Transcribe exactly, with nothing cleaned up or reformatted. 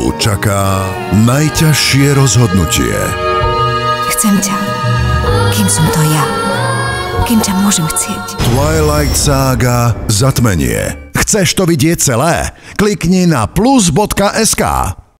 Emilu čaká najťažšie rozhodnutie. Chcem ťa, kým som to ja. Kým ťa môžem chcieť. Twilight Sága Zatmenie. Chceš to vidieť celé? Klikni na plus bodka es ká.